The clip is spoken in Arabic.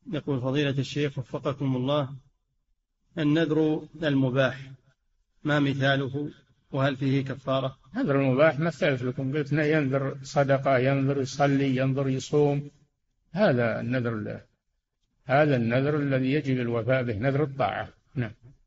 يقول فضيلة الشيخ وفقكم الله، النذر المباح ما مثاله وهل فيه كفارة؟ نذر المباح مثلت لكم، قلت ينذر صدقة، ينذر يصلي، ينذر يصوم، هذا النذر الذي يجب الوفاء به، نذر الطاعة. نعم.